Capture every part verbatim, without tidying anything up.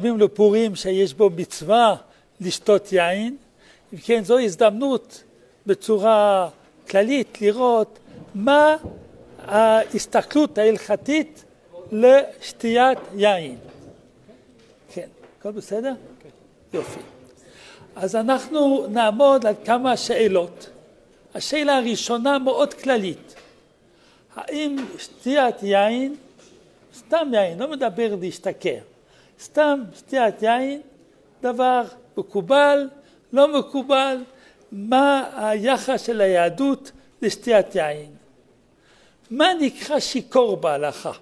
לפורים שיש בו מצווה לשתות יין, וכן זו הזדמנות בצורה כללית לראות מה ההסתכלות ההלכתית לשתיית יין. כן, הכל בסדר? כן. יופי. אז אנחנו נעמוד על כמה שאלות. השאלה הראשונה מאוד כללית. האם שתיית יין, סתם יין, לא מדבר להשתכר, סתם שתיית יין, דבר מקובל, לא מקובל, מה היחס של היהדות לשתיית יין? מה נקרא שיכור בהלכה?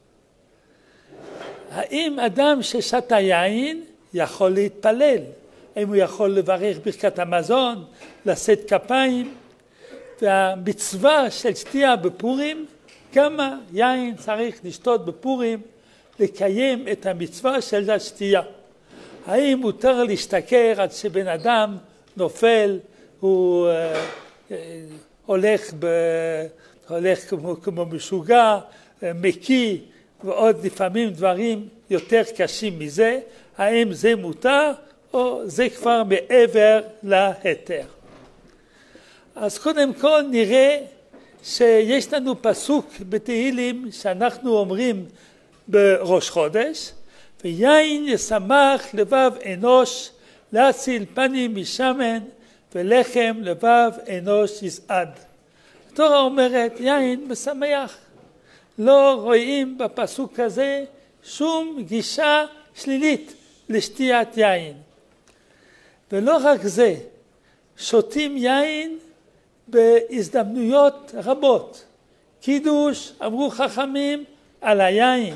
האם אדם ששתה יין יכול להתפלל? האם הוא יכול לברך ברכת המזון, לשאת כפיים? והמצווה של שתייה בפורים, כמה יין צריך לשתות בפורים לקיים את המצווה של השתייה? האם מותר להשתכר עד שבן אדם נופל, הוא אה, אה, הולך, ב, הולך כמו, כמו משוגע, אה, מקיא, ועוד לפעמים דברים יותר קשים מזה? האם זה מותר או זה כבר מעבר להיתר? אז קודם כל נראה שיש לנו פסוק בתהילים שאנחנו אומרים בראש חודש, ויין ישמח לבב אנוש להציל פנים משמן ולחם לבב אנוש יסעד. התורה אומרת יין משמח. לא רואים בפסוק הזה שום גישה שלילית לשתיית יין. ולא רק זה, שותים יין בהזדמנויות רבות. קידוש, אמרו חכמים, על היין.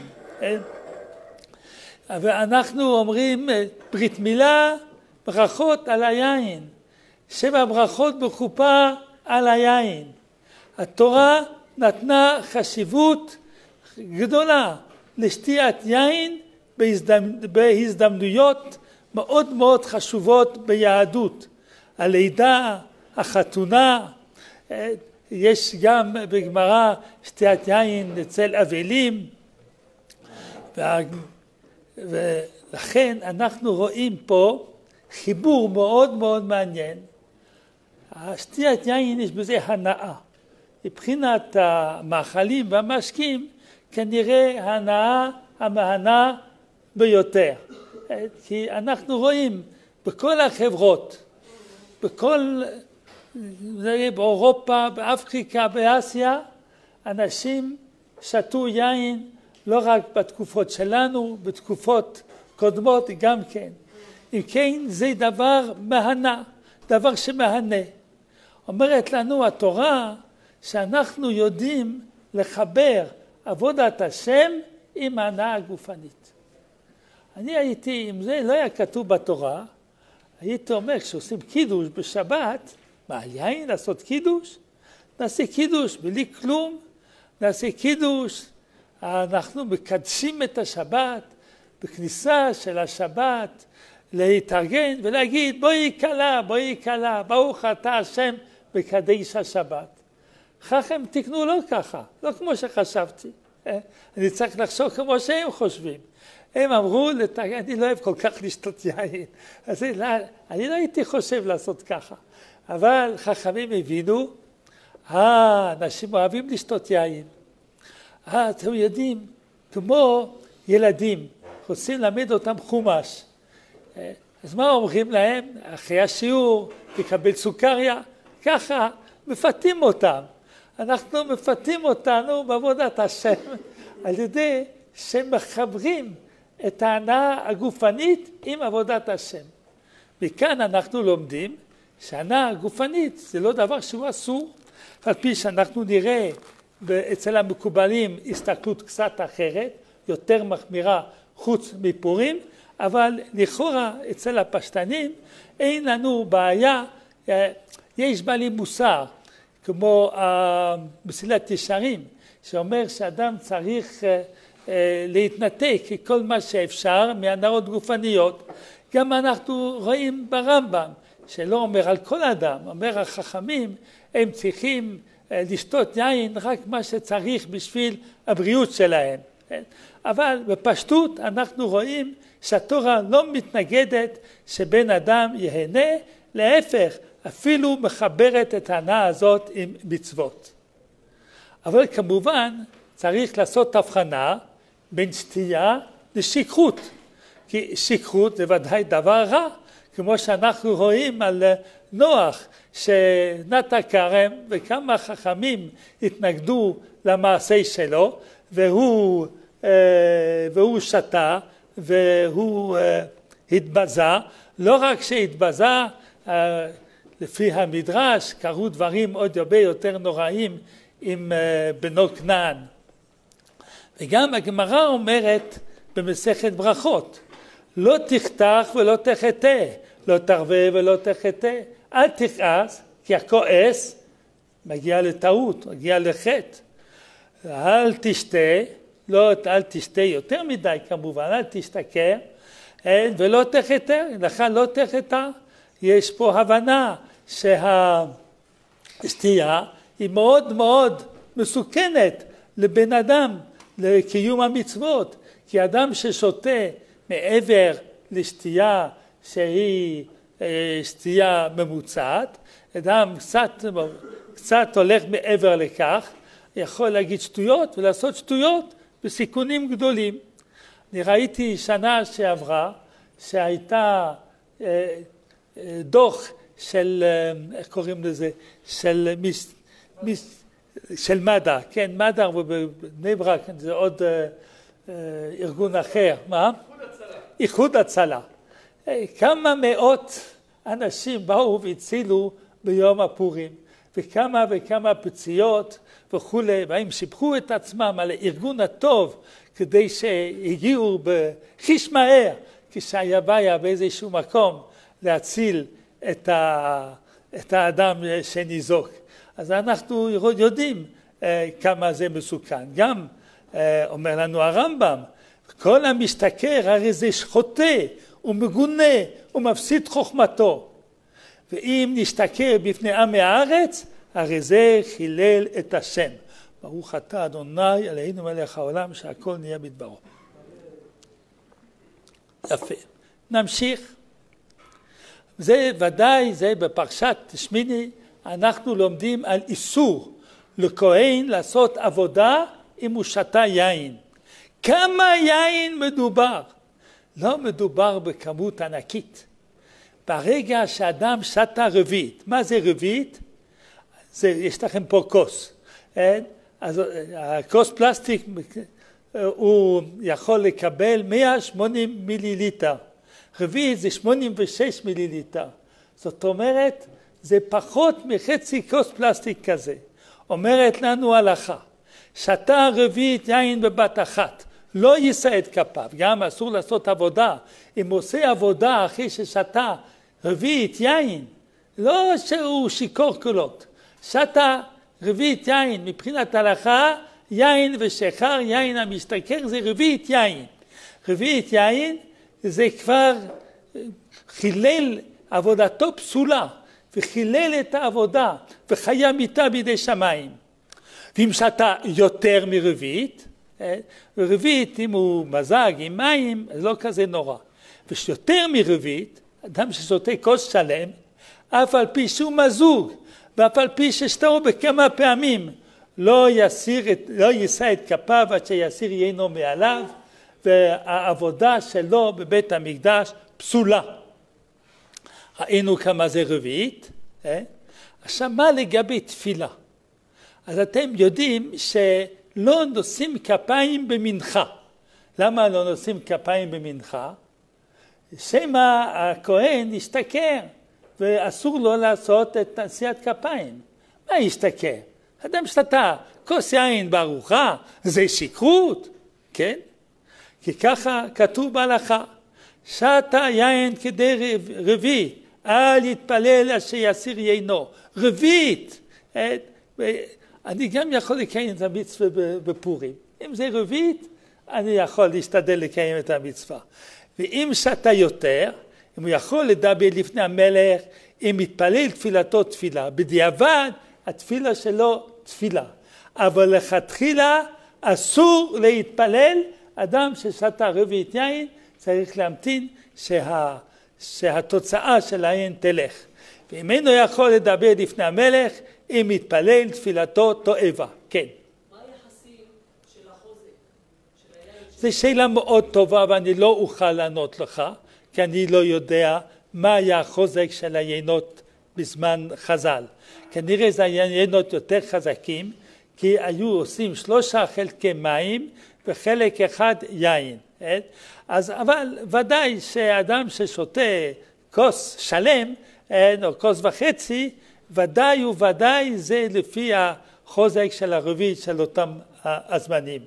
ואנחנו אומרים ברית מילה, ברכות על היין. שבע ברכות בחופה על היין. התורה נתנה חשיבות גדולה לשתיית יין בהזדמנויות מאוד מאוד חשובות ביהדות. הלידה, החתונה, יש גם בגמרא שתיית יין אצל אבלים, ולכן אנחנו רואים פה חיבור מאוד מאוד מעניין. שתיית יין יש בזה הנאה. מבחינת המאכלים והמשקים כנראה ההנאה המהנה ביותר. כי אנחנו רואים בכל החברות, בכל, באירופה, באפריקה, באסיה, אנשים שתו יין לא רק בתקופות שלנו, בתקופות קודמות גם כן. אם כן, זה דבר מהנה, דבר שמהנה. אומרת לנו התורה שאנחנו יודעים לחבר עבודת השם עם ההנאה הגופנית. אני הייתי, אם זה לא היה כתוב בתורה, הייתי אומר, כשעושים קידוש בשבת, מה, יין לעשות קידוש? נעשה קידוש בלי כלום, נעשה קידוש, אנחנו מקדשים את השבת, בכניסה של השבת, להתארגן ולהגיד, בואי קלה, בואי קלה, ברוך אתה השם מקדש השבת. חכם תקנו לא ככה, לא כמו שחשבתי. אני צריך לחשוב כמו שהם חושבים. הם אמרו, אני לא אוהב כל כך לשתות יין. אז אני לא הייתי חושב לעשות ככה. אבל חכמים הבינו, אה, אנשים אוהבים לשתות יין. אה, אתם יודעים, כמו ילדים, רוצים ללמד אותם חומש. אז מה אומרים להם? אחרי השיעור, לקבל סוכריה, ככה מפתים אותם. אנחנו מפתים אותנו בעבודת השם, על ידי שמחברים את ההנאה הגופנית עם עבודת השם. מכאן אנחנו לומדים שההנאה הגופנית זה לא דבר שהוא אסור, על פי שאנחנו נראה אצל המקובלים הסתכלות קצת אחרת, יותר מחמירה חוץ מפורים, אבל לכאורה אצל הפשטנים אין לנו בעיה, יש בעלי מוסר, כמו מסילת ישרים, שאומר שאדם צריך להתנתק כל מה שאפשר מהנאות גופניות. גם אנחנו רואים ברמב"ם, שלא אומר על כל אדם, אומר החכמים, הם צריכים לשתות יין רק מה שצריך בשביל הבריאות שלהם. אבל בפשטות אנחנו רואים שהתורה לא מתנגדת שבן אדם יהנה, להפך, אפילו מחברת את ההנאה הזאת עם מצוות. אבל כמובן צריך לעשות הבחנה בין שתייה לשכרות, כי שכרות זה ודאי דבר רע, כמו שאנחנו רואים על נוח שנטע כרם וכמה חכמים התנגדו למעשה שלו, והוא, והוא שתה והוא התבזה. לא רק שהתבזה, לפי המדרש קרו דברים עוד הרבה יותר נוראים עם בנו כנען. וגם הגמרא אומרת במסכת ברכות, לא תחתך ולא תחטא, לא תרווה ולא תחטא. אל תכעס, כי הכועס מגיע לטעות, מגיע לחטא. אל תשתה, לא אל תשתה יותר מדי כמובן, אל תשתכר, ולא תחטא, לך לא תחטא. יש פה הבנה שהשתייה היא מאוד מאוד מסוכנת לבן אדם, לקיום המצוות, כי אדם ששותה מעבר לשתייה שהיא שתייה ממוצעת, אדם קצת, קצת הולך מעבר לכך, יכול להגיד שטויות ולעשות שטויות בסיכונים גדולים. אני ראיתי שנה שעברה שהייתה דוח של, איך קוראים לזה, של, מיס, מיס, של מד"א, כן, מד"א ובבני ברק, זה עוד ארגון אחר, מה? איחוד הצלה. כמה מאות אנשים באו והצילו ביום הפורים, וכמה וכמה פציעות וכולי, והם שיבחו את עצמם על הארגון הטוב, כדי שהגיעו בחיש מהר, כשהיה באיזשהו מקום להציל את, ה, את האדם שניזוק. אז אנחנו יודעים כמה זה מסוכן. גם אומר לנו הרמב"ם, כל המשתכר הרי זה חוטא ומגונה ומפסיד חוכמתו. ואם נשתכר בפני עמי הארץ, הרי זה חילל את השם. ברוך אתה אדוני אלוהינו מלך העולם שהכל נהיה בדברו. יפה. נמשיך. זה ודאי, זה בפרשת שמיני, אנחנו לומדים על איסור לכהן לעשות עבודה אם הוא שתה יין. כמה יין מדובר? לא מדובר בכמות ענקית. ברגע שאדם שתה רביעית, מה זה רביעית? זה, יש לכם פה כוס. אז הכוס פלסטיק הוא יכול לקבל מאה ושמונים מיליליטר. רביעית זה שמונים ושש מיליליטר. זאת אומרת, זה פחות מחצי כוס פלסטיק כזה. אומרת לנו הלכה, שתה רביעית יין בבת אחת, לא יישא את כפיו. גם אסור לעשות עבודה. אם עושה עבודה אחרי ששתה רביעית יין, לא שהוא שיקור קולות. שתה רביעית יין, מבחינת הלכה, יין ושחר, יין המשתכר, זה רביעית יין. רביעית יין זה כבר חילל עבודתו פסולה, וחילל את העבודה, וחיה מיתה בידי שמיים. ואם שתה יותר מרביעית, ורביעית אם הוא מזג עם מים, אז לא כזה נורא. ושיותר מרביעית, אדם ששותה כוס שלם, אף על פי שהוא מזוג, ואף על פי ששתהו בכמה פעמים, לא יסיר את, לא יישא את כפיו עד שיסיר יינו מעליו, והעבודה שלו בבית המקדש פסולה. ראינו כמה זה רביעית. אה? עכשיו מה לגבי תפילה? אז אתם יודעים שלא נושאים כפיים במנחה. למה לא נושאים כפיים במנחה? שמא הכהן ישתכר, ואסור לו לעשות את נשיאת כפיים. מה ישתכר? אדם שתה כוס יין בארוחה, זה שכרות, כן? כי ככה כתוב בהלכה, שתה יין כדי רביעית, אל יתפלל אשר יסיר יינו. רביעית, אני גם יכול לקיים את המצווה בפורים. אם זה רביעית, אני יכול להשתדל לקיים את המצווה. ואם שתה יותר, אם הוא יכול לדבר לפני המלך, אם יתפלל תפילתו תפילה, בדיעבד התפילה שלו תפילה. אבל לכתחילה אסור להתפלל אדם ששתה רביעית יין, צריך להמתין שה, שהתוצאה של העין תלך. ואם אינו יכול לדבר לפני המלך, אם יתפלל תפילתו תועבה. כן. מה היחסים של החוזק? זו שאלה מאוד טובה ואני לא אוכל לענות לך, כי אני לא יודע מה היה החוזק של היינות בזמן חז"ל. כנראה זה היינות יותר חזקים, כי היו עושים שלושה חלקי מים וחלק אחד יין. אז אבל ודאי שאדם ששותה כוס שלם, או כוס וחצי, ודאי וודאי זה לפי החוזק של הרביעית של אותם הזמנים.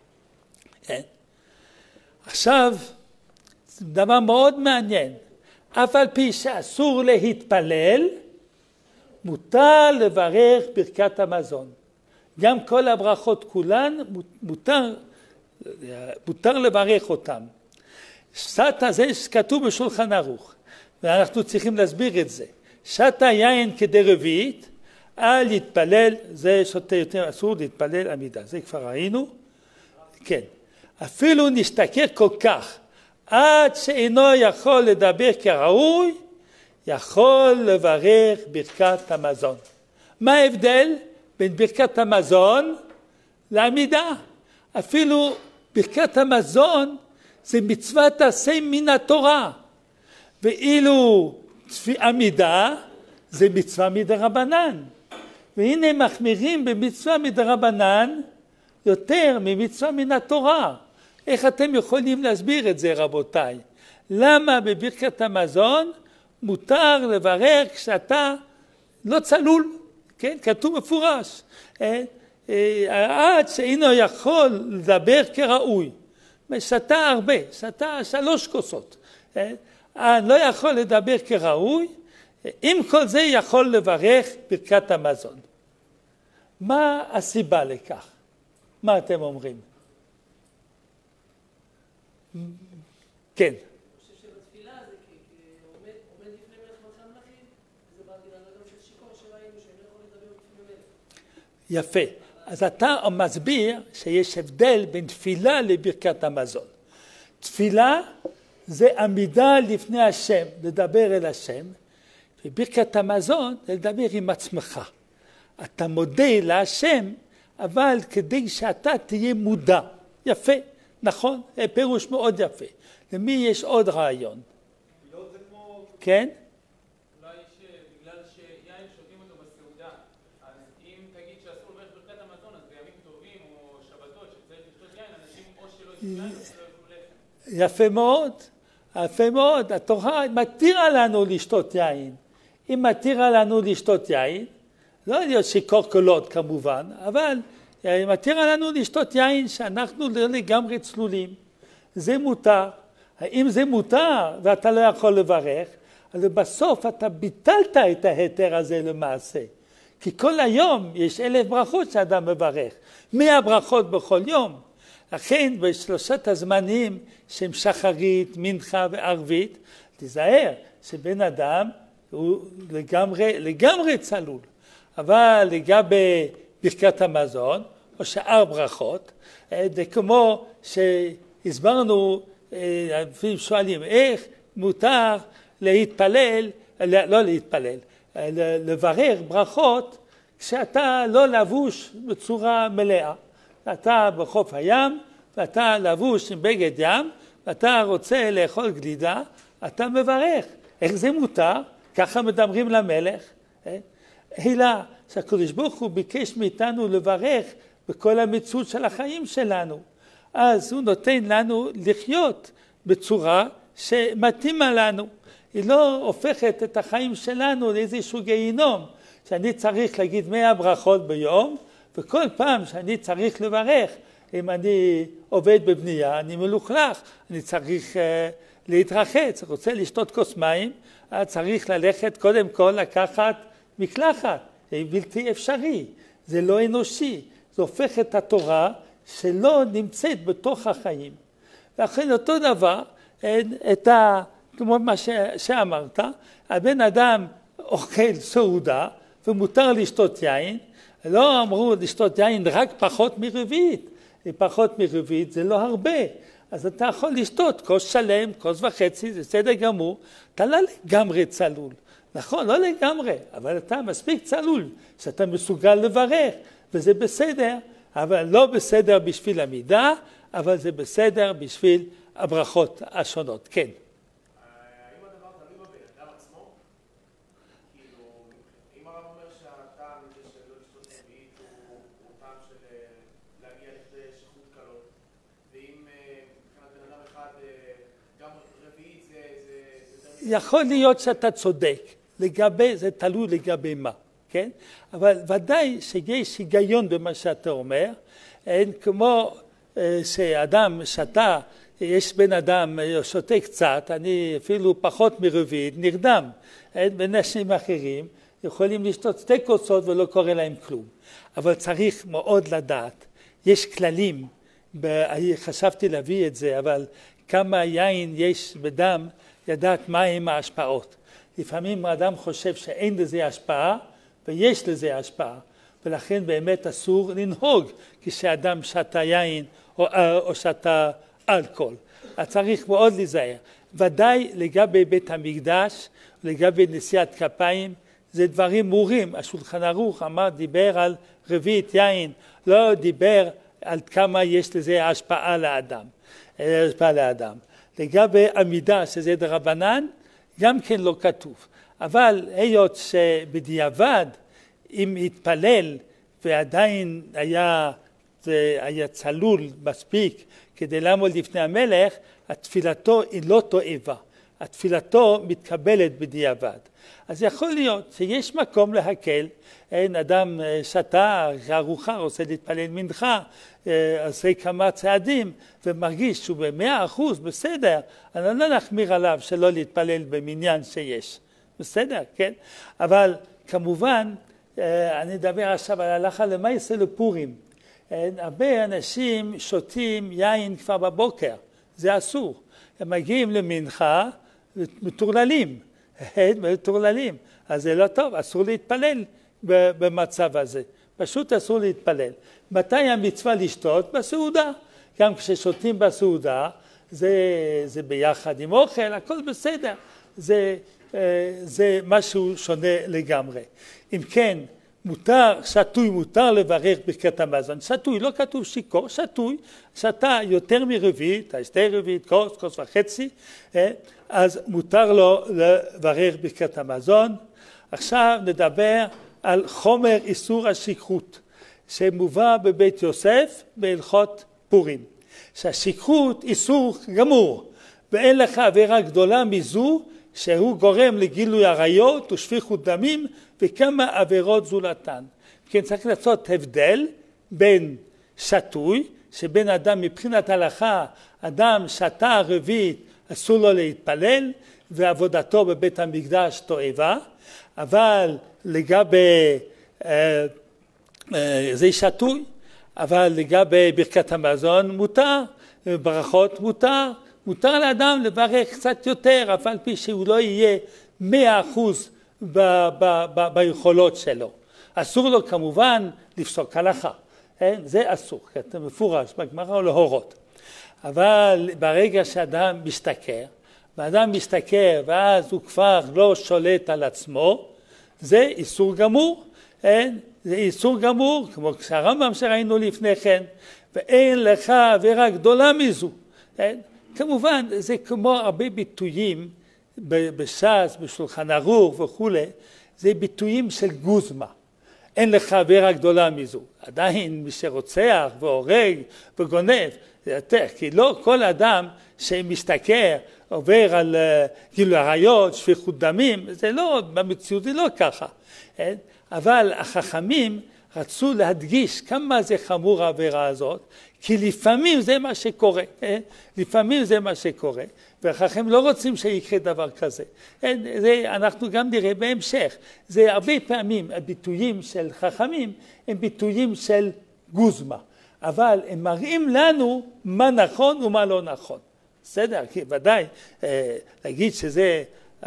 עכשיו, דבר מאוד מעניין, אף על פי שאסור להתפלל, מותר לברך ברכת המזון. גם כל הברכות כולן מותר, מותר לברך אותם. שתה זה כתוב בשולחן ערוך, ואנחנו צריכים להסביר את זה. שתה יין כדי רביעית, אל יתפלל, זה שותה יותר, אסור להתפלל עמידה, זה כבר ראינו. כן, אפילו נשתכר כל כך, עד שאינו יכול לדבר כראוי, יכול לברך ברכת המזון. מה ההבדל בין ברכת המזון לעמידה? אפילו ברכת המזון זה מצוות עשה מן התורה, ואילו עמידה זה מצווה מדרבנן. והנה מחמירים במצווה מדרבנן יותר ממצווה מן התורה. איך אתם יכולים להסביר את זה, רבותיי? למה בברכת המזון מותר לברך כשאתה לא צלול? כן, כתוב מפורש. עד שאינו יכול לדבר כראוי. שתה הרבה, שתה שלוש כוסות. לא יכול לדבר כראוי, עם כל זה יכול לברך ברכת המזון. מה הסיבה לכך? מה אתם אומרים? כן. אני חושב שבתפילה זה עומד לפני מלך מלכי המלכים, וזה בא בגלל אדם של שיכור שראינו שאין יכול לדבר לפני מלך. יפה. אז אתה מסביר שיש הבדל בין תפילה לברכת המזון. תפילה זה עמידה לפני השם, לדבר אל השם, וברכת המזון זה לדבר עם עצמך. אתה מודה להשם, אבל כדי שאתה תהיה מודע. יפה, נכון? פירוש מאוד יפה. למי יש עוד רעיון? תפילות זה כמו... כן? אולי שבגלל שיין שותים אותו בסעודה, אז אם תגיד שאסור לברך ברכת המזון, אז בימים טובים או שבתות שצריך לשתות יין, אנשים או שלא ישתו יין או שלא יאכלו לחם. יפה מאוד, יפה מאוד. התורה מתירה לנו לשתות יין. היא מתירה לנו לשתות יין, לא להיות שיכור קולות כמובן, אבל היא מתירה לנו לשתות יין שאנחנו לא לגמרי צלולים. זה מותר. האם זה מותר ואתה לא יכול לברך, אז בסוף אתה ביטלת את ההיתר הזה למעשה. כי כל היום יש אלף ברכות שאדם מברך. מאה ברכות בכל יום. לכן בשלושת הזמנים שהם שחרית, מנחה וערבית, תיזהר שבן אדם הוא לגמרי, לגמרי צלול. אבל לגבי ברכת המזון, או שאר ברכות, זה כמו שהסברנו, לפעמים שואלים איך מותר להתפלל, לא להתפלל, לברך ברכות כשאתה לא לבוש בצורה מלאה. אתה בחוף הים, ואתה לבוש עם בגד ים, ואתה רוצה לאכול גלידה, אתה מברך. איך זה מותר? ככה מדברים למלך. אלא שהקדוש ברוך הוא ביקש מאיתנו לברך בכל המציאות של החיים שלנו. אז הוא נותן לנו לחיות בצורה שמתאימה לנו. היא לא הופכת את החיים שלנו לאיזשהו גיהינום, שאני צריך להגיד מאה ברכות ביום, וכל פעם שאני צריך לברך, אם אני עובד בבנייה, אני מלוכלך, אני צריך uh, להתרחץ, רוצה לשתות כוס מים, אז צריך ללכת קודם כל לקחת מקלחת. זה בלתי אפשרי, זה לא אנושי, זה הופך את התורה שלא נמצאת בתוך החיים. ואכן אותו דבר, את ה, כמו מה ש, שאמרת, הבן אדם אוכל סעודה ומותר לשתות יין, לא אמרו לשתות יין רק פחות מרביעית, פחות מרביעית זה לא הרבה, אז אתה יכול לשתות כוס שלם, כוס וחצי, זה בסדר גמור, אתה לא לגמרי צלול. נכון, לא לגמרי, אבל אתה מספיק צלול, שאתה מסוגל לברך, וזה בסדר, אבל לא בסדר בשביל המידה, אבל זה בסדר בשביל הברכות השונות. כן. האם הדבר תלוי בבן אדם עצמו? כאילו, אם הרב אומר שהטעם הזה של לא לשתות רביעית הוא טעם של להגיע לכדי שכרות קלות, ואם מבחינת בן אדם אחד גם רביעית זה... יכול להיות שאתה צודק, לגבי, זה תלוי לגבי מה, כן? אבל ודאי שיש היגיון במה שאתה אומר, אין כמו שאדם שתה, יש בן אדם שותה קצת, אני אפילו פחות מרביעית, נרדם. בנשים אחרים יכולים לשתות שתי כוסות ולא קורה להם כלום. אבל צריך מאוד לדעת, יש כללים, חשבתי להביא את זה, אבל כמה יין יש בדם, לדעת מהם ההשפעות. לפעמים האדם חושב שאין לזה השפעה, ויש לזה השפעה, ולכן באמת אסור לנהוג כשאדם שתה יין או, או שתה אלכוהול. אז צריך מאוד להיזהר. ודאי לגבי בית המקדש, לגבי נשיאת כפיים, זה דברים ברורים. השולחן ערוך אמר, דיבר על רביעית יין, לא דיבר על כמה יש לזה השפעה לאדם. השפעה לאדם. לגבי עמידה, שזה דרבנן, גם כן לא כתוב. אבל היות שבדיעבד, אם התפלל ועדיין היה, היה צלול מספיק כדי לעמוד לפני המלך, התפילתו היא לא תועבה. התפילתו מתקבלת בדיעבד. אז יכול להיות שיש מקום להקל, אין אדם שתה, ארוחה, רוצה להתפלל מנחה, עושה כמה צעדים, ומרגיש שהוא במאה אחוז בסדר, אני לא נחמיר עליו שלא להתפלל במניין שיש. בסדר, כן? אבל כמובן, אני אדבר עכשיו על הלכה למעשה לפורים. הרבה אנשים שותים יין כבר בבוקר, זה אסור. הם מגיעים למנחה מטורללים, מטורללים. אז זה לא טוב, אסור להתפלל במצב הזה. פשוט אסור להתפלל. מתי המצווה לשתות? בסעודה. גם כששותים בסעודה, זה, זה ביחד עם אוכל, הכל בסדר. זה, זה משהו שונה לגמרי. אם כן, מותר, שתוי מותר לברך ברכת המזון. שתוי, לא כתוב שיכור, שתוי, שתה יותר מרביעית, שתי רביעית, כוס, כוס וחצי, אז מותר לו לברך ברכת המזון. עכשיו נדבר על חומר איסור השכרות, שמובא בבית יוסף בהלכות פורים. שהשכרות איסור גמור, ואין לך עבירה גדולה מזו, שהוא גורם לגילוי עריות ושפיכות דמים וכמה עבירות זולתן. כן, צריך לעשות הבדל בין שתוי, שבין אדם מבחינת הלכה, אדם שתה רביעית אסור לו להתפלל, ועבודתו בבית המקדש תועבה, אבל לגבי, אה, אה, זה שתוי, אבל לגבי ברכת המזון מותר, ברכות מותר, מותר לאדם לברך קצת יותר, אף על פי שהוא לא יהיה מאה אחוז ב- ב- ב- ביכולות שלו. אסור לו כמובן לפסוק הלכה, אין? זה אסור, זה מפורש בגמרא או להורות. אבל ברגע שאדם משתכר, ואדם משתכר ואז הוא כבר לא שולט על עצמו, זה איסור גמור, אין? זה איסור גמור, כמו כשהרמב"ם שראינו לפני כן, ואין לך עבירה גדולה מזו, אין? כמובן, זה כמו הרבה ביטויים בש"ס, בשולחן ערוך וכו', זה ביטויים של גוזמה. אין לך עבירה גדולה מזו. עדיין מי שרוצח והורג וגונב, זה יותר, כי לא כל אדם שמשתכר עובר על גילוי עריות, שפיכות דמים, זה לא, במציאות זה לא ככה. אבל החכמים רצו להדגיש כמה זה חמור העבירה הזאת, כי לפעמים זה מה שקורה, לפעמים זה מה שקורה, והחכמים לא רוצים שיקרה דבר כזה. זה אנחנו גם נראה בהמשך. זה הרבה פעמים הביטויים של חכמים הם ביטויים של גוזמה, אבל הם מראים לנו מה נכון ומה לא נכון. בסדר? כי ודאי להגיד שזה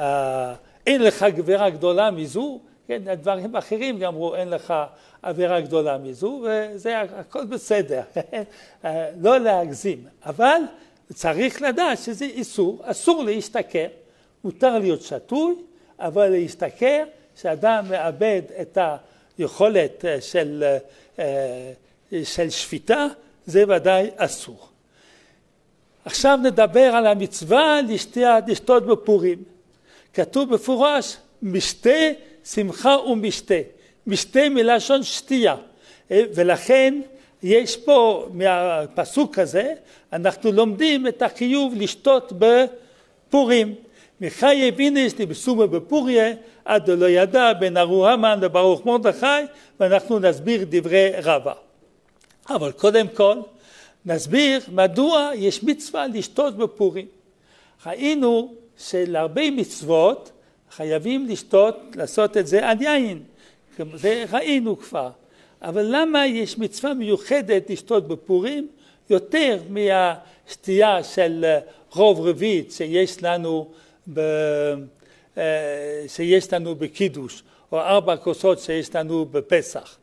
אין לך עבירה גדולה מזו, כן, הדברים אחרים גם אמרו אין לך עבירה גדולה מזו, וזה הכל בסדר, לא להגזים. אבל צריך לדעת שזה איסור, אסור להשתכר, מותר להיות שתוי, אבל להשתכר, שאדם מאבד את היכולת של, של שפיטה, זה ודאי אסור. עכשיו נדבר על המצווה לשתות בפורים. כתוב בפורש, משתה, שמחה ומשתה. משתה מלשון שתייה. ולכן יש פה, מהפסוק הזה, אנחנו לומדים את החיוב לשתות בפורים. מחי אבינש לבסומה בפוריה, עד לא ידע בין ארור המן לברוך מרדכי, ואנחנו נסביר דברי רבא. אבל קודם כל, נסביר מדוע יש מצווה לשתות בפורים. ראינו שלהרבה מצוות חייבים לשתות, לעשות את זה על יין. זה ראינו כבר. אבל למה יש מצווה מיוחדת לשתות בפורים? יותר מהשתייה של רוב רביעית שיש לנו, ב, שיש לנו בקידוש, או ארבע כוסות שיש לנו בפסח.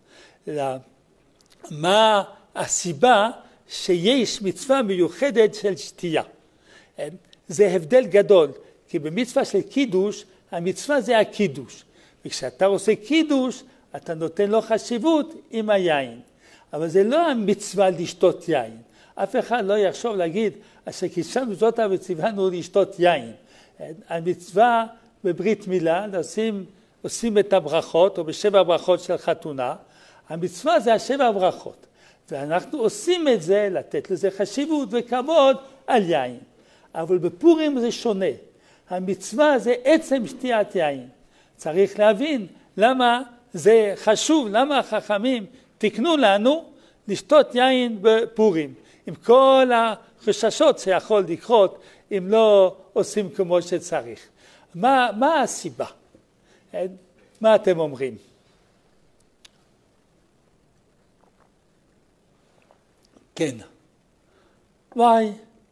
מה הסיבה שיש מצווה מיוחדת של שתייה? זה הבדל גדול, כי במצווה של קידוש, המצווה זה הקידוש. וכשאתה עושה קידוש, אתה נותן לו חשיבות עם היין. אבל זה לא המצווה לשתות יין. אף אחד לא יחשוב להגיד, אשר קידשנו זאת וציוונו לשתות יין. המצווה בברית מילה, עושים, עושים את הברכות, או בשבע הברכות של חתונה. המצווה זה השבע הברכות. ואנחנו עושים את זה, לתת לזה חשיבות וכבוד על יין. אבל בפורים זה שונה. המצווה זה עצם שתיית יין. צריך להבין למה זה חשוב, למה החכמים תקנו לנו לשתות יין בפורים. עם כל החששות שיכול לקרות אם לא עושים כמו שצריך. מה, מה הסיבה? מה אתם אומרים? כן. וואי.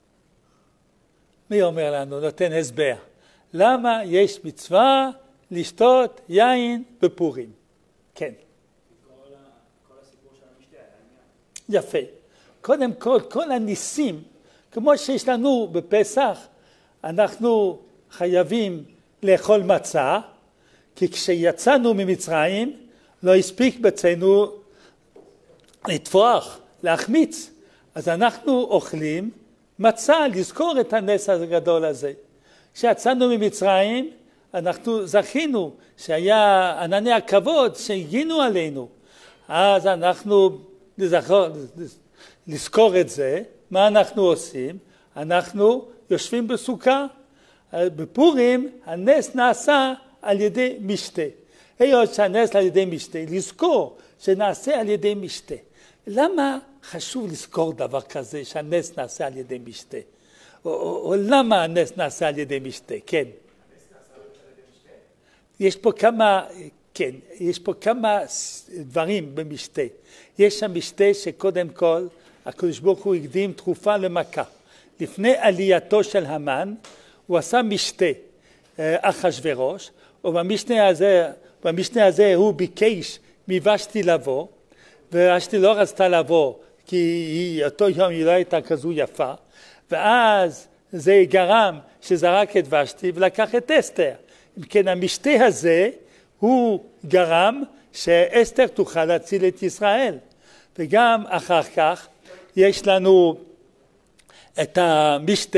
מי אומר לנו? נותן הסבר. למה יש מצווה לשתות יין בפורים? כן. כל, כל הסיפור של המשתה היה עניין. יפה. קודם כל, כל הניסים, כמו שיש לנו בפסח, אנחנו חייבים לאכול מצה, כי כשיצאנו ממצרים, לא הספיק בצאנו לטפוח, להחמיץ. אז אנחנו אוכלים מצה, לזכור את הנס הגדול הזה. כשיצאנו ממצרים, אנחנו זכינו שהיה ענני הכבוד שהגינו עלינו. אז אנחנו לזכור, לזכור את זה. מה אנחנו עושים? אנחנו יושבים בסוכה. בפורים הנס נעשה על ידי משתה. היות שהנס על ידי משתה, לזכור שנעשה על ידי משתה. למה חשוב לזכור דבר כזה שהנס נעשה על ידי משתה? או, או, או למה הנס נעשה על ידי משתה? כן. הנס נעשה על ידי משתה? יש פה כמה, כן, יש פה כמה דברים במשתה. יש שם משתה שקודם כל, הקדוש ברוך הוא הקדים תרופה למכה. לפני עלייתו של המן, הוא עשה משתה אחשוורוש, ובמשנה הזה, במשנה הזה הוא ביקש מוושתי לבוא, וושתי לא רצתה לבוא, כי היא, אותו יום היא לא הייתה כזו יפה, ואז זה גרם שזרק את ושתי ולקח את אסתר. אם כן, המשתה הזה הוא גרם שאסתר תוכל להציל את ישראל. וגם אחר כך יש לנו את המשתה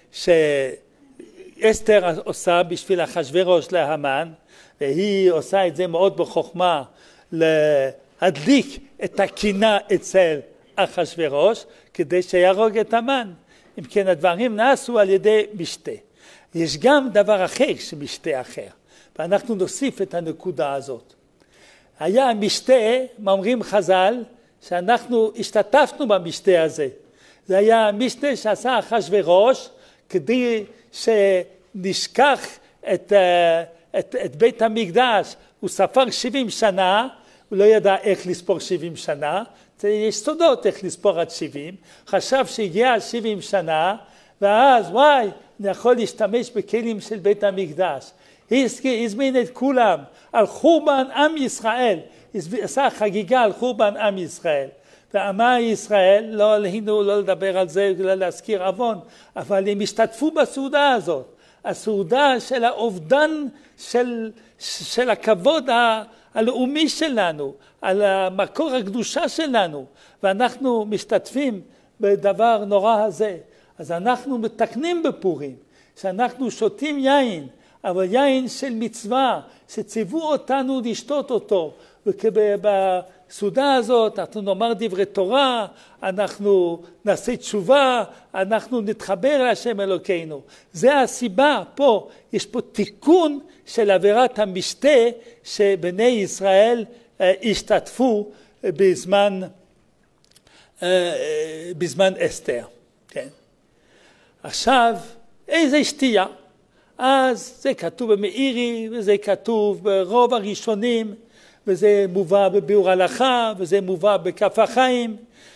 שאסתר עושה בשביל אחשוורוש להמן, והיא עושה את זה מאוד בחוכמה להדליק את הקינה אצל אחשוורוש כדי שיהרוג את המן. אם כן, הדברים נעשו על ידי משתה. יש גם דבר אחר שמשתה אחר, ואנחנו נוסיף את הנקודה הזאת. היה משתה, אומרים חז"ל, שאנחנו השתתפנו במשתה הזה. זה היה משתה שעשה אחשוורוש כדי שנשכח את, את, את בית המקדש. הוא ספר שבעים שנה, הוא לא ידע איך לספור שבעים שנה, יש סודות איך לספור עד שבעים, חשב שהגיע שבעים שנה, ואז וואי, אני יכול להשתמש בכלים של בית המקדש. הזמין את כולם על חורבן עם ישראל, עשה חגיגה על חורבן עם ישראל. ועמה ישראל, לא עלינו לא לדבר על זה, לא להזכיר עוון, אבל הם השתתפו בסעודה הזאת. הסעודה של האובדן של, של הכבוד הלאומי שלנו, על המקור הקדושה שלנו, ואנחנו משתתפים בדבר נורא הזה. אז אנחנו מתקנים בפורים, שאנחנו שותים יין, אבל יין של מצווה, שציוו אותנו לשתות אותו, ובסעודה הזאת אנחנו נאמר דברי תורה, אנחנו נעשה תשובה, אנחנו נתחבר להשם אלוקינו. זה הסיבה פה, יש פה תיקון של עבירת המשתה שבני ישראל אה, השתתפו בזמן, אה, בזמן אסתר. כן. עכשיו, איזה שתייה? אז זה כתוב במאירי, וזה כתוב ברוב הראשונים, וזה מובא בביאור הלכה, וזה מובא בכף החיים.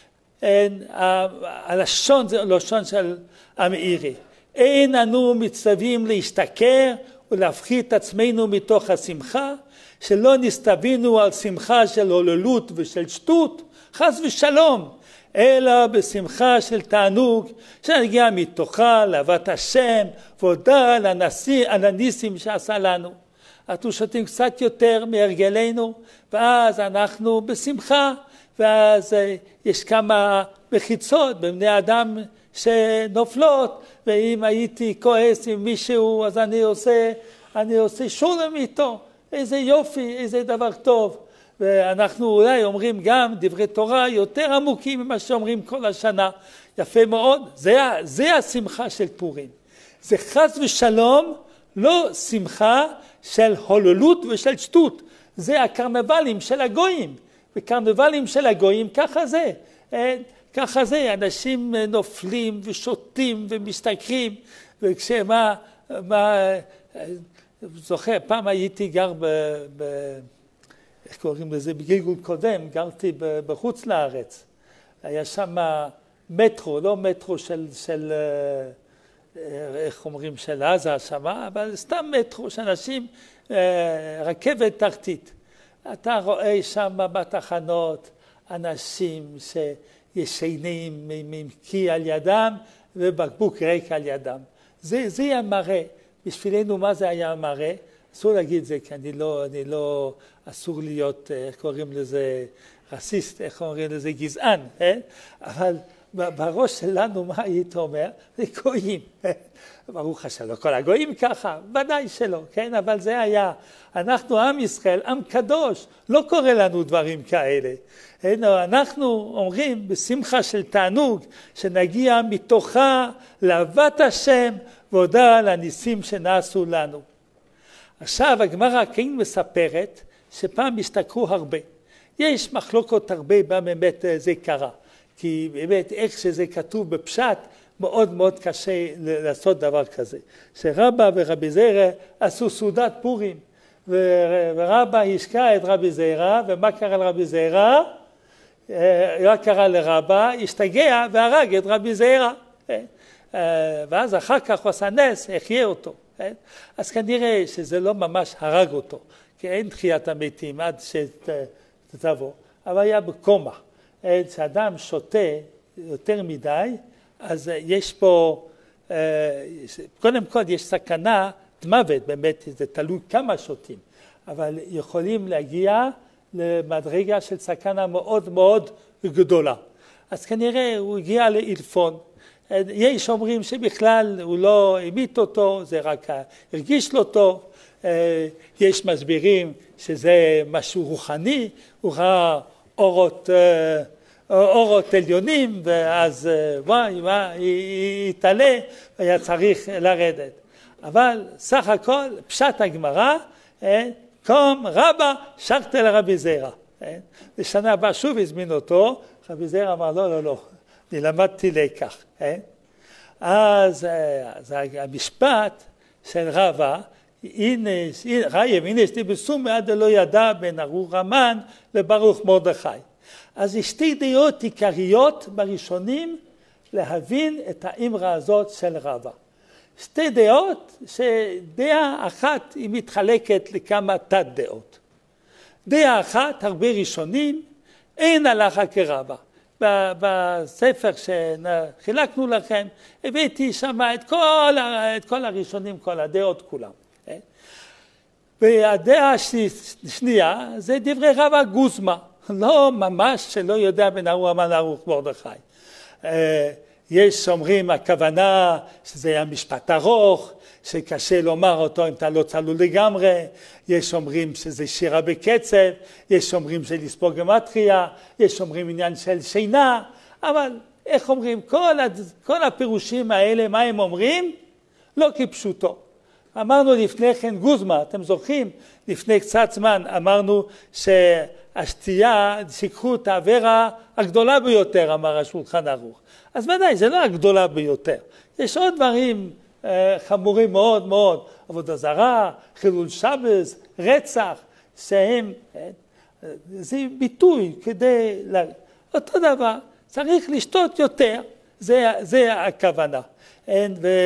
הלשון זה לשון של המאירי. אין אנו מצווים להשתכר ולהפחית עצמנו מתוך השמחה, שלא נסתווינו על שמחה של הוללות ושל שטות, חס ושלום, אלא בשמחה של תענוג, שנגיע מתוכה לאהבת השם, והודה על הניסים שעשה לנו. אנחנו שותים קצת יותר מהרגלנו, ואז אנחנו בשמחה, ואז יש כמה מחיצות בבני אדם שנופלות, ואם הייתי כועס עם מישהו, אז אני עושה, אני עושה שולם איתו. איזה יופי, איזה דבר טוב. ואנחנו אולי אומרים גם דברי תורה יותר עמוקים ממה שאומרים כל השנה. יפה מאוד, זה, זה השמחה של פורים. זה חס ושלום, לא שמחה של הוללות ושל שטות. זה הקרנבלים של הגויים. וקרנבלים של הגויים ככה זה. ככה זה, אנשים נופלים ושותים ומשתכרים. וכשמה, מה, זוכר, פעם הייתי גר ב... ב איך קוראים לזה? בגלגול קודם, גרתי בחוץ לארץ. היה שם מטרו, לא מטרו של, של איך אומרים, של עזה שם, אבל סתם מטרו שאנשים, רכבת תחתית. אתה רואה שם בתחנות אנשים שישנים עם קי על ידם ובקבוק ריק על ידם. זה, זה היה מראה. בשבילנו מה זה היה מראה? אסור להגיד זה, כי אני לא, אני לא, אסור להיות, איך קוראים לזה, רסיסט, איך קוראים לזה, גזען, אה? אבל בראש שלנו, מה היית אומר? זה גויים. ברוך השם, לא כל הגויים ככה, ודאי שלא, כן? אבל זה היה, אנחנו עם ישראל, עם קדוש, לא קורה לנו דברים כאלה. אנחנו אומרים בשמחה של תענוג, שנגיע מתוכה לאהבת השם, והודה על הניסים שנעשו לנו. עכשיו הגמרא כן מספרת שפעם השתכרו הרבה. יש מחלוקות הרבה באמת זה קרה. כי באמת איך שזה כתוב בפשט מאוד מאוד קשה לעשות דבר כזה. שרבא ורבי זרע עשו סעודת פורים. ורבא השקע את רבי זרע, ומה קרה לרבי זרע? מה קרה לרבא? השתגע והרג את רבי זרע. ואז אחר כך הוא עשה נס, החיה אותו. אז כנראה שזה לא ממש הרג אותו, כי אין תחיית המתים עד שתבוא, אבל היה בקומה. כשאדם שותה יותר מדי, אז יש פה, קודם כל יש סכנה מוות, באמת זה תלוי כמה שותים, אבל יכולים להגיע למדרגה של סכנה מאוד מאוד גדולה. אז כנראה הוא הגיע לאילפון. יש אומרים שבכלל הוא לא המיט אותו, זה רק הרגיש לו טוב. יש מסבירים שזה משהו רוחני, הוא ראה אורות, אורות עליונים, ואז וואי, וואי, התעלה, והיה צריך לרדת. אבל סך הכל, פשט הגמרא, קום רבא שרתה לרבי זרע. לשנה הבאה שוב הזמין אותו, רבי זרע אמר לא, לא, לא. אני למדתי לקח. אה? אז, אז המשפט של רבא, הנה, רייב, הנה שתי בסום עד לא ידע בין ארור המן לברוך מרדכי. אז יש שתי דעות עיקריות בראשונים להבין את האמרה הזאת של רבא. שתי דעות, שדעה אחת היא מתחלקת לכמה תת דעות. דעה אחת, הרבה ראשונים, אין הלכה כרבא. בספר שחילקנו לכם, הבאתי שם את כל, את כל הראשונים, כל הדעות כולם. והדעה השנייה זה דברי רבא גוזמה, לא ממש שלא יודע בין ארור המן לארור מרדכי. יש אומרים הכוונה שזה היה משפט ארוך, שקשה לומר אותו אם אתה לא צלול לגמרי, יש אומרים שזה שירה בקצב, יש אומרים של לספור גמטריה, יש אומרים עניין של שינה, אבל איך אומרים, כל, כל הפירושים האלה, מה הם אומרים? לא כפשוטו. אמרנו לפני כן גוזמה, אתם זוכרים? לפני קצת זמן אמרנו שהשתייה, שיקחו את העבירה הגדולה ביותר, אמר השולחן ערוך. אז ודאי, זה לא הגדולה ביותר. יש עוד דברים אה, חמורים מאוד מאוד, עבודה זרה, חילול שבס, רצח, שהם, אה, זה ביטוי כדי, לה... אותו דבר, צריך לשתות יותר, זה, זה הכוונה. אין, ו...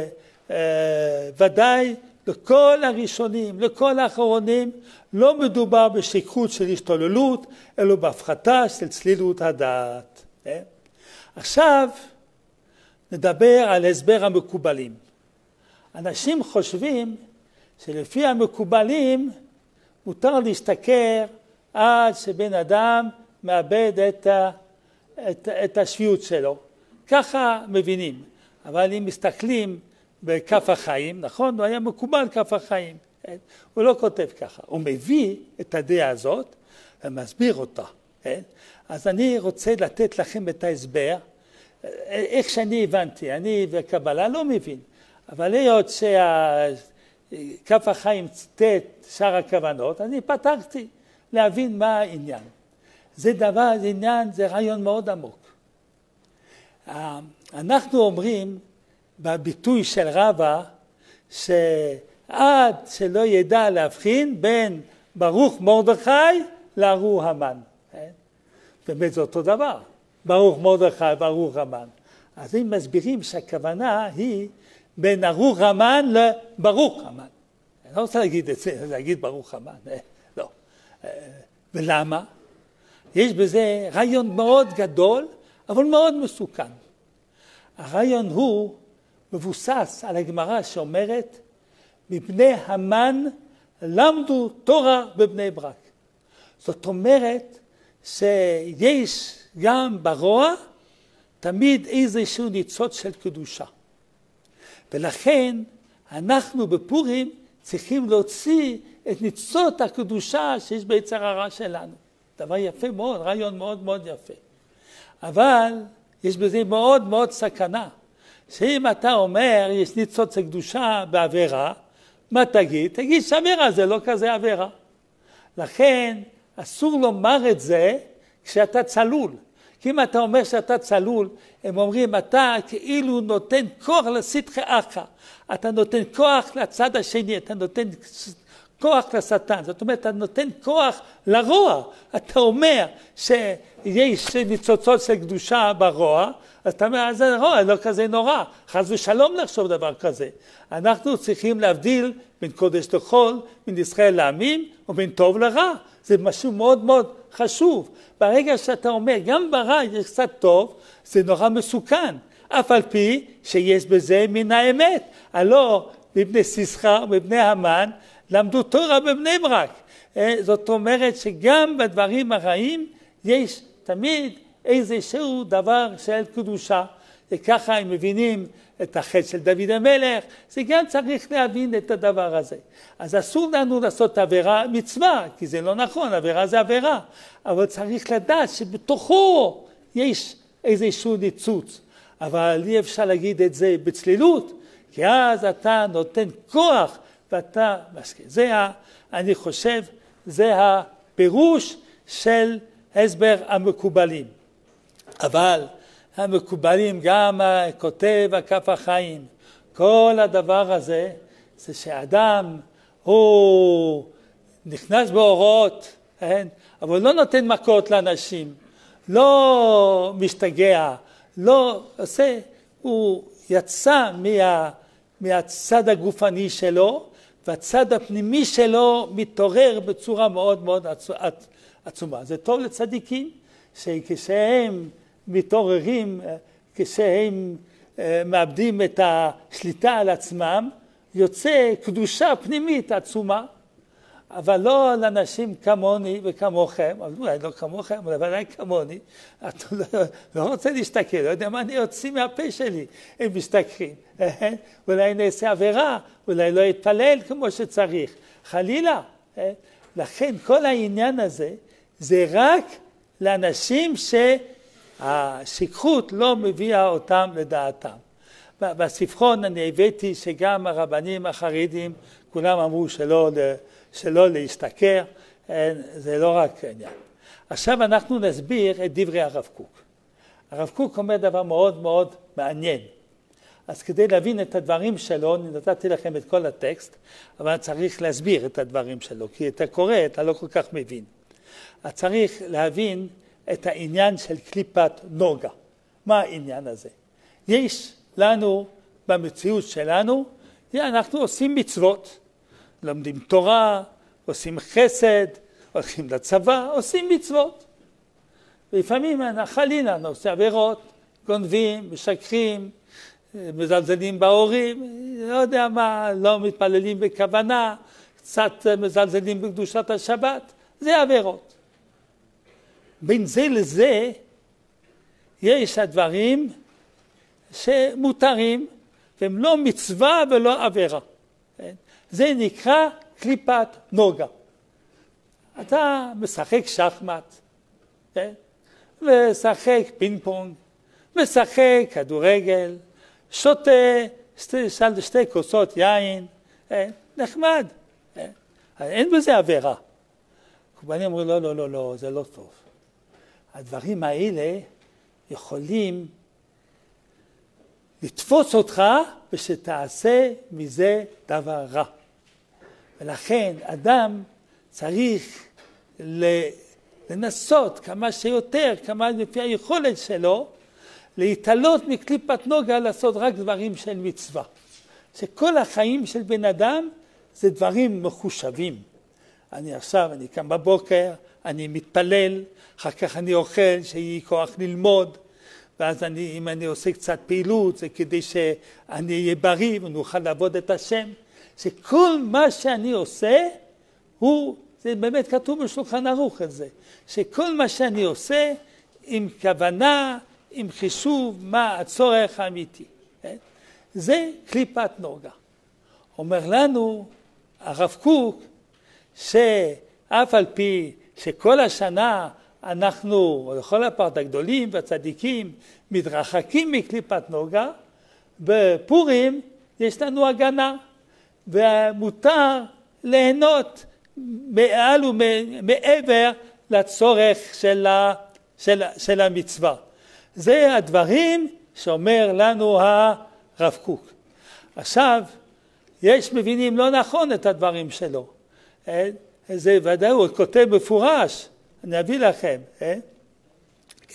ודאי לכל הראשונים, לכל האחרונים, לא מדובר בשכרות של השתוללות, אלא בהפחתה של צלילות הדעת. עכשיו נדבר על הסבר המקובלים. אנשים חושבים שלפי המקובלים מותר להשתכר עד שבן אדם מאבד את, ה, את, את השפיות שלו. ככה מבינים. אבל אם מסתכלים בכף החיים, נכון? הוא היה מקובל כף החיים. הוא לא כותב ככה. הוא מביא את הדעה הזאת ומסביר אותה. אז אני רוצה לתת לכם את ההסבר. איך שאני הבנתי, אני בקבלה לא מבין. אבל היות שכף החיים ציטט שאר הכוונות, אני פתחתי להבין מה העניין. זה דבר, זה עניין, זה רעיון מאוד עמוק. אנחנו אומרים, בביטוי של רבא, שעד שלא ידע להבחין בין ברוך מרדכי לארור המן. באמת זה אותו דבר, ברוך מרדכי וארור המן. אז הם מסבירים שהכוונה היא בין ארור המן לברוך המן. אני לא רוצה להגיד את זה, להגיד ברוך המן, לא. ולמה? יש בזה רעיון מאוד גדול, אבל מאוד מסוכן. הרעיון הוא מבוסס על הגמרא שאומרת, מבני המן למדו תורה בבני ברק. זאת אומרת שיש גם ברוע תמיד איזשהו ניצוץ של קדושה. ולכן אנחנו בפורים צריכים להוציא את ניצוץ הקדושה שיש ביצר הרע שלנו. דבר יפה מאוד, רעיון מאוד מאוד יפה. אבל יש בזה מאוד מאוד סכנה. שאם אתה אומר, יש ניצוץ הקדושה בעבירה, מה תגיד? תגיד שעבירה זה לא כזה עבירה. לכן אסור לומר את זה כשאתה צלול. כי אם אתה אומר שאתה צלול, הם אומרים, אתה כאילו נותן כוח לסתחי אחא. אתה נותן כוח לצד השני, אתה נותן כוח לשטן. זאת אומרת, אתה נותן כוח לרוע. אתה אומר שיש ניצוצות של קדושה ברוע, אז אתה אומר, זה רוע, לא כזה נורא. חס ושלום לחשוב דבר כזה. אנחנו צריכים להבדיל בין קודש לחול, בין ישראל לעמים, ובין טוב לרע. זה משהו מאוד מאוד חשוב. ברגע שאתה אומר, גם ברע יש קצת טוב, זה נורא מסוכן. אף על פי שיש בזה מן האמת. הלא, מבני סיסחר, מבני המן, למדו תורה בבני ברק. זאת אומרת שגם בדברים הרעים יש תמיד איזשהו דבר של קדושה. וככה הם מבינים את החטא של דוד המלך, זה גם צריך להבין את הדבר הזה. אז אסור לנו לעשות עבירה מצווה, כי זה לא נכון, עבירה זה עבירה. אבל צריך לדעת שבתוכו יש איזשהו ניצוץ. אבל אי אפשר להגיד את זה בצלילות, כי אז אתה נותן כוח ואתה משקיע. זה, אני חושב, זה הפירוש של הסבר המקובלים. אבל המקובלים, גם כותב הכף החיים, כל הדבר הזה, זה שאדם הוא נכנס בהוראות, כן? אבל לא נותן מכות לאנשים, לא משתגע, לא עושה, הוא יצא מה, מהצד הגופני שלו, והצד הפנימי שלו מתעורר בצורה מאוד מאוד עצומה. זה טוב לצדיקים, שכשהם מתעוררים כשהם מאבדים את השליטה על עצמם, יוצא קדושה פנימית עצומה, אבל לא לאנשים כמוני וכמוכם, אולי לא כמוכם, אבל ודאי כמוני, אתה לא, לא רוצה להשתכר, לא יודע מה אני יוצא מהפה שלי, הם משתכרים. אולי נעשה עבירה, אולי לא יתפלל כמו שצריך, חלילה. לכן כל העניין הזה, זה רק לאנשים שהשכחות לא מביאה אותם לדעתם. בספרון אני הבאתי שגם הרבנים החרדים, כולם אמרו שלא, שלא להשתכר, זה לא רק עניין. עכשיו אנחנו נסביר את דברי הרב קוק. הרב קוק אומר דבר מאוד מאוד מעניין. אז כדי להבין את הדברים שלו, אני נתתי לכם את כל הטקסט, אבל צריך להסביר את הדברים שלו, כי אתה קורא, אתה לא כל כך מבין. אז צריך להבין את העניין של קליפת נוגה. מה העניין הזה? יש לנו במציאות שלנו, אנחנו עושים מצוות, לומדים תורה, עושים חסד, הולכים לצבא, עושים מצוות. ולפעמים חלילה, עושים עבירות, גונבים, משקרים, מזלזלים בהורים, לא יודע מה, לא מתפללים בכוונה, קצת מזלזלים בקדושת השבת, זה עבירות. בין זה לזה יש הדברים שמותרים, והם לא מצווה ולא עבירה. זה נקרא קליפת נוגה. אתה משחק שחמט, משחק פינג פונג, משחק כדורגל, שותה שתי, שתי כוסות יין, נחמד. אין בזה עבירה. קורבנים אומרים, לא, לא, לא, לא, זה לא טוב. הדברים האלה יכולים לתפוס אותך ושתעשה מזה דבר רע. ולכן אדם צריך לנסות כמה שיותר, כמה לפי היכולת שלו, להתעלות מקליפת נוגה לעשות רק דברים של מצווה. שכל החיים של בן אדם זה דברים מחושבים. אני עכשיו, אני קם בבוקר, אני מתפלל, אחר כך אני אוכל, שיהיה כוח ללמוד, ואז אני, אם אני עושה קצת פעילות, זה כדי שאני אהיה בריא ונוכל לעבוד את השם. שכל מה שאני עושה, הוא, זה באמת כתוב בשולחן ערוך את זה, שכל מה שאני עושה, עם כוונה, עם חישוב, מה הצורך האמיתי. זה קליפת נוגה. אומר לנו הרב קוק, שאף על פי שכל השנה אנחנו, לכל הפרט הגדולים והצדיקים, מתרחקים מקליפת נוגה, בפורים יש לנו הגנה, ומותר ליהנות מעל ומעבר לצורך של, ה, של, של המצווה. זה הדברים שאומר לנו הרב קוק. עכשיו, יש מבינים לא נכון את הדברים שלו. זה ודאי, הוא כותב מפורש, אני אביא לכם. כן.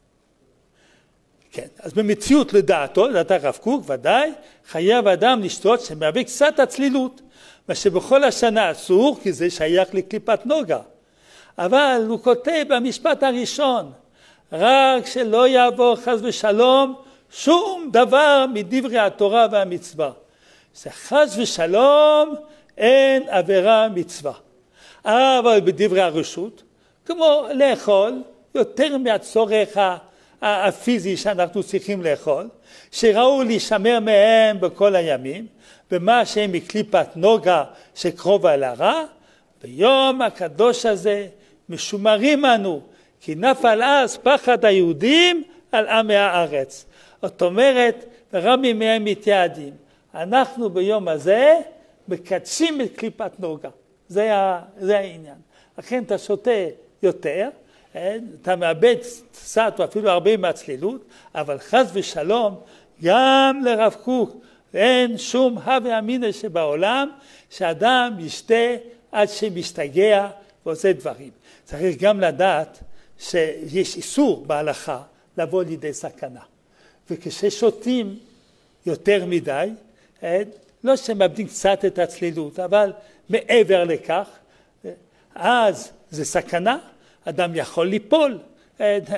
כן. אז במציאות לדעתו, לדעת הרב קוק, ודאי, חייב אדם לשתות שמהווה קצת הצלילות, מה שבכל השנה אסור, כי זה שייך לקליפת נוגה. אבל הוא כותב במשפט הראשון, רק שלא יעבור חס ושלום שום דבר מדברי התורה והמצווה. זה חס ושלום אין עבירה מצווה. אבל בדברי הרשות, כמו לאכול, יותר מהצורך הפיזי שאנחנו צריכים לאכול, שראו להישמר מהם בכל הימים, ומה שהם מקליפת נוגה שקרובה אל הרע, ביום הקדוש הזה משומרים אנו, כי נפל אז פחד היהודים על עמי הארץ. זאת אומרת, רבים מהם מתייעדים. אנחנו ביום הזה מקדשים את קליפת נוגה. זה, ה, זה העניין. לכן אתה שותה יותר, אתה מאבד קצת או אפילו הרבה מהצלילות, אבל חס ושלום, גם לרב קוק אין שום הווה אמינא שבעולם, שאדם ישתה עד שמשתגע ועושה דברים. צריך גם לדעת שיש איסור בהלכה לבוא לידי סכנה. וכששותים יותר מדי, לא שמאבדים קצת את הצלילות, אבל מעבר לכך, אז זה סכנה, אדם יכול ליפול,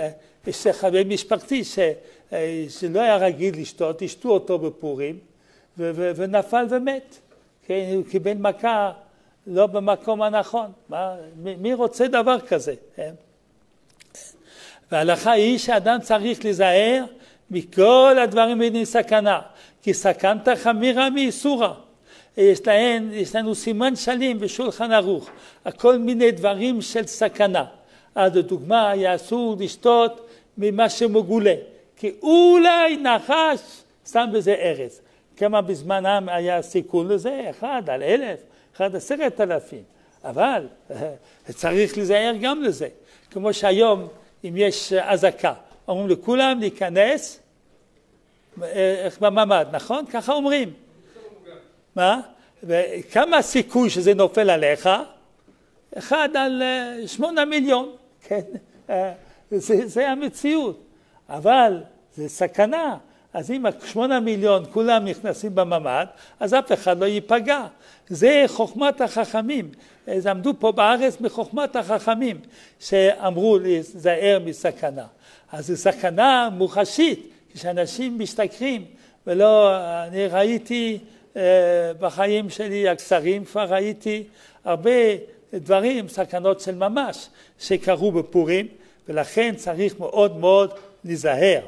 יש חבר משפחתי ש, שלא היה רגיל לשתות, השתו אותו בפורים, ו, ו, ונפל ומת. כן, הוא קיבל מכה לא במקום הנכון. מה, מי, מי רוצה דבר כזה? כן? וההלכה היא שאדם צריך להיזהר מכל הדברים בני סכנה, כי סכנתא חמירא מאיסורא. יש, להן, יש לנו סימן שלם בשולחן ערוך, כל מיני דברים של סכנה. אז לדוגמה, היה אסור לשתות ממה שמגולה, כי אולי נחש שם בזה ארץ. כמה בזמנם היה סיכון לזה? אחד על אלף, אחד עשרת אלפים. אבל צריך להיזהר גם לזה. כמו שהיום, אם יש אזעקה, אומרים לכולם להיכנס בממ"ד, נכון? ככה אומרים. מה? וכמה הסיכוי שזה נופל עליך? אחד על שמונה מיליון. כן? זה, זה המציאות. אבל זה סכנה. אז אם שמונה מיליון כולם נכנסים בממ"ד, אז אף אחד לא ייפגע. זה חוכמת החכמים. אז עמדו פה בארץ בחוכמת החכמים, שאמרו להיזהר מסכנה. אז זו סכנה מוחשית, כשאנשים משתכרים, ולא, אני ראיתי בחיים שלי הקצרים, כבר ראיתי הרבה דברים, סכנות של ממש, שקרו בפורים, ולכן צריך מאוד מאוד להיזהר.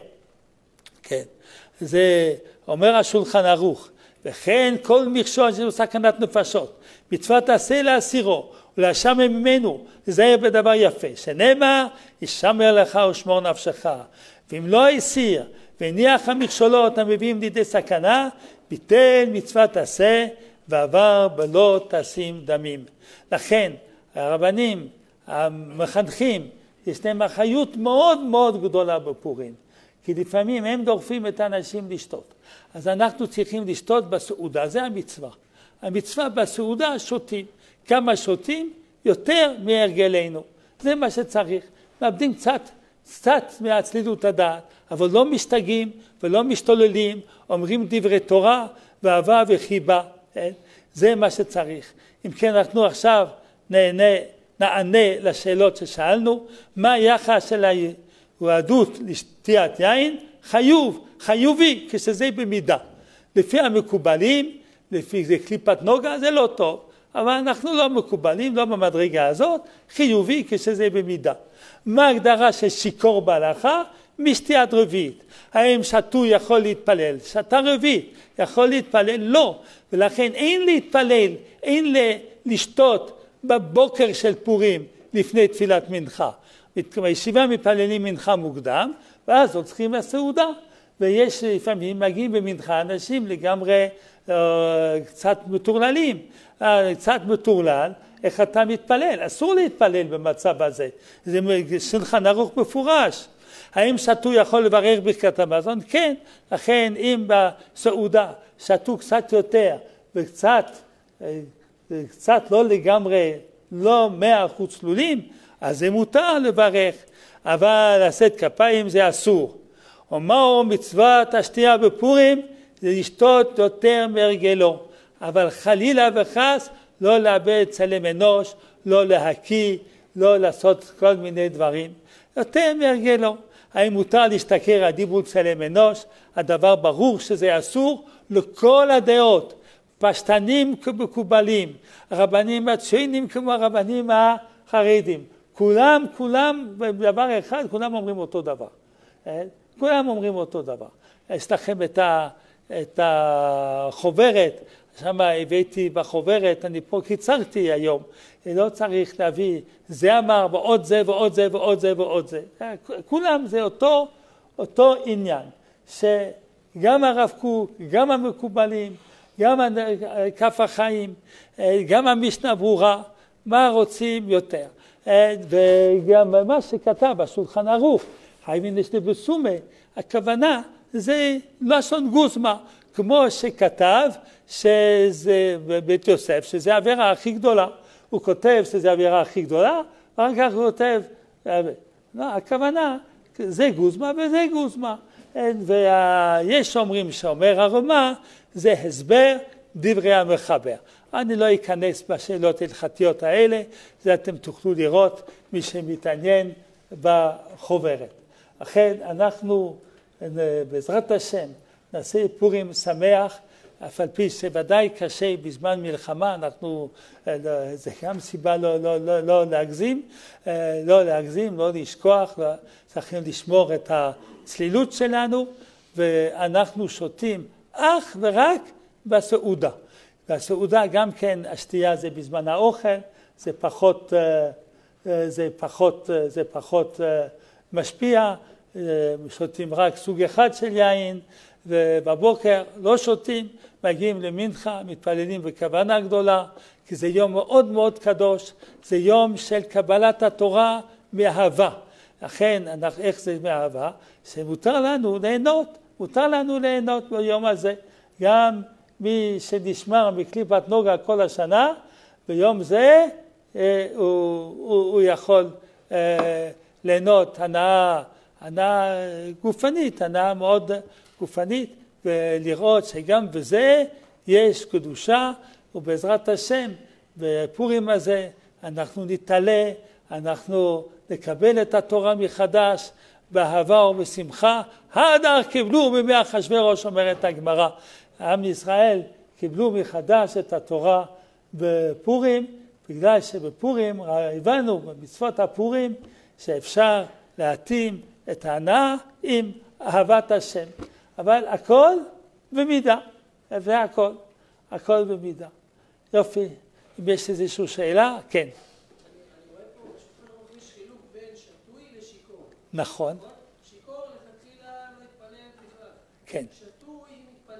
כן. זה אומר השולחן ערוך, וכן כל מכשול שיש סכנת נפשות, מצוות עשה להסירו ולהשמר ממנו, להיזהר בדבר יפה, שנאמר, ישמר לך ושמור נפשך, ואם לא הסיר והניח המכשולות המביאים לידי סכנה, ביטל מצוות עשה ועבר בלא תשים דמים. לכן הרבנים, המחנכים, יש להם אחריות מאוד מאוד גדולה בפורים. כי לפעמים הם דורפים את האנשים לשתות. אז אנחנו צריכים לשתות בסעודה, זה המצווה. המצווה בסעודה שותים. כמה שותים? יותר מהרגלנו. זה מה שצריך. מאבדים קצת, קצת מהצלילות הדעת, אבל לא משתגעים ולא משתוללים, אומרים דברי תורה ואהבה וחיבה. זה מה שצריך. אם כן, אנחנו עכשיו נענה, נענה לשאלות ששאלנו, מה היחס של היהדות לשתיית יין? חיוב, חיובי, כשזה במידה. לפי המקובלים, לפי זה קליפת נוגה, זה לא טוב. אבל אנחנו לא מקובלים, לא במדרגה הזאת, חיובי כשזה במידה. מה ההגדרה של שיכור בהלכה? משתיית רביעית. האם שתו יכול להתפלל? שתה רביעית יכול להתפלל? לא. ולכן אין להתפלל, אין לשתות בבוקר של פורים לפני תפילת מנחה. בישיבה מתפללים מנחה מוקדם, ואז הולכים לסעודה. ויש לפעמים מגיעים במנחה אנשים לגמרי אה, קצת מטורללים, אה, קצת מטורלל, איך אתה מתפלל? אסור להתפלל במצב הזה. זה שולחן ערוך מפורש. האם שתו יכול לברך ברכת המזון? כן. לכן אם בסעודה שתו קצת יותר וקצת קצת לא לגמרי, לא מאה אחוז צלולים, אז זה מותר לברך. אבל לשאת כפיים זה אסור. ומהו מצוות השתייה בפורים? זה לשתות יותר מהרגלו. אבל חלילה וחס לא לאבד צלם אנוש, לא להקיא, לא לעשות כל מיני דברים. יותר מהרגלו. האם מותר להשתכר על דיבור צלם אנוש? הדבר ברור שזה אסור לכל הדעות. פשטנים כמקובלים, רבנים מצוינים כמו הרבנים החרדים. כולם, כולם, בדבר אחד, כולם אומרים אותו דבר. כולם אומרים אותו דבר. יש לכם את, ה, את החוברת, שם הבאתי בחוברת, אני פה קיצרתי היום, לא צריך להביא, זה אמר ועוד זה ועוד זה ועוד זה ועוד זה. כולם זה אותו, אותו עניין, שגם הרב קוק, גם המקובלים, גם כף החיים, גם המשנה ברורה, מה רוצים יותר. וגם מה שכתב בשולחן ערוך, חייבים לשני בסומה, הכוונה זה לשון גוזמה, כמו שכתב שזה בבית יוסף, שזה העבירה הכי גדולה. הוא כותב שזה העבירה הכי גדולה, ואחר כך הוא כותב, לא, הכוונה זה גוזמה וזה גוזמה. ויש אומרים שאומר הרמ"א, זה הסבר דברי המחבר. אני לא אכנס בשאלות הלכתיות האלה, זה אתם תוכלו לראות מי שמתעניין בחוברת. אכן אנחנו בעזרת השם נעשה פורים שמח, אף על פי שוודאי קשה בזמן מלחמה, אנחנו, זה גם סיבה לא, לא, לא, לא להגזים, לא להגזים, לא לשכוח, צריכים לשמור את הצלילות שלנו, ואנחנו שותים אך ורק בסעודה. בסעודה גם כן השתייה זה בזמן האוכל, זה פחות, זה פחות, זה פחות משפיע, שותים רק סוג אחד של יין, ובבוקר לא שותים, מגיעים למנחה, מתפללים בכוונה גדולה, כי זה יום מאוד מאוד קדוש, זה יום של קבלת התורה מאהבה. לכן, איך זה מאהבה? שמותר לנו ליהנות, מותר לנו ליהנות ביום הזה. גם מי שנשמר מקליפת נוגה כל השנה, ביום זה אה, הוא, הוא, הוא יכול אה, ליהנות הנאה, הנאה גופנית, הנאה מאוד גופנית, ולראות שגם בזה יש קדושה, ובעזרת השם בפורים הזה אנחנו נתעלה, אנחנו נקבל את התורה מחדש באהבה ובשמחה. הדר קיבלו מימי אחשוורוש, אומרת הגמרא. עם ישראל קיבלו מחדש את התורה בפורים, בגלל שבפורים הבנו במצוות הפורים שאפשר להתאים את ההנאה עם אהבת השם. אבל הכל במידה, זה הכל, הכל במידה. יופי, אם יש איזושהי שאלה, כן. אני רואה פה בשולחן ערוך יש חילוק בין שתוי לשיכור. נכון. שיכור לכתחילה לא יתפלל בכלל. כן. שתוי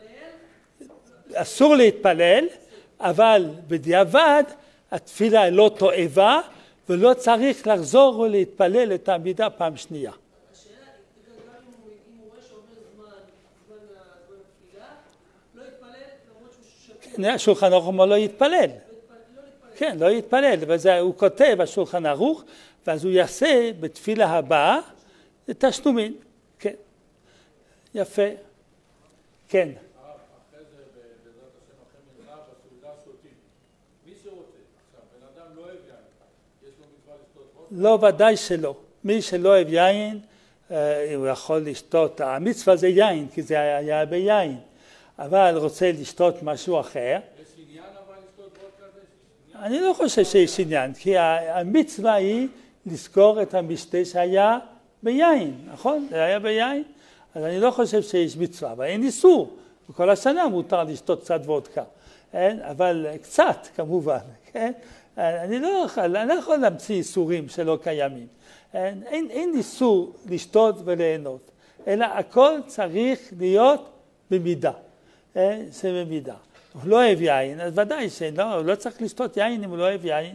מתפלל. אסור להתפלל, אבל בדיעבד התפילה לא תועבה, ולא צריך לחזור ולהתפלל את העמידה פעם שנייה. השאלה, גם אם הוא רואה שעובר זמן, זמן התפילה, לא יתפלל למרות שהוא שתוי. כן, השולחן ערוך אומר לא יתפלל. לא יתפלל. כן, לא יתפלל, וזה הוא כותב השולחן ערוך, ואז הוא יעשה בתפילה הבאה את תשלומים. כן, יפה. כן. אחרי זה, בעזרת השם, אחרי מנחה, בסעודה שותים. מי שרוצה, עכשיו, בן אדם לא אוהב יין, יש לו מצווה לשתות עוד? לא, ודאי שלא. מי שלא אוהב יין, הוא יכול לשתות, המצווה זה יין, כי זה היה ביין, אבל רוצה לשתות משהו אחר. יש עניין אבל לשתות עוד כזה? אני לא חושב שיש עניין, כי המצווה היא לזכור את המשתה שהיה ביין, נכון? זה היה ביין, אז אני לא חושב שיש מצווה, אבל אין איסור. בכל השנה מותר לשתות קצת וודקה, אבל קצת כמובן, כן? אני לא יכול, אני לא יכול להמציא איסורים שלא קיימים. אין, אין, אין איסור לשתות וליהנות, אלא הכל צריך להיות במידה. זה במידה. הוא לא אוהב יין, אז ודאי שלא, הוא לא צריך לשתות יין אם הוא לא אוהב יין.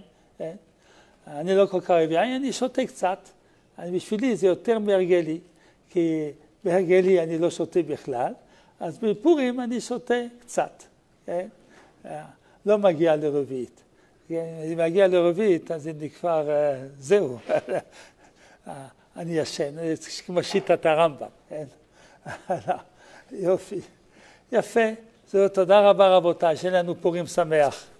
אני לא כל כך אוהב יין, אני שותה קצת. בשבילי זה יותר מהרגלי, כי בהרגלי אני לא שותה בכלל, אז בפורים אני שותה קצת. לא מגיע לרביעית. אם מגיע לרביעית, אז אני כבר, זהו, אני ישן, כמו שיטת הרמב"ם. יופי, יפה. זהו, תודה רבה רבותיי, שיהיה לנו פורים שמח.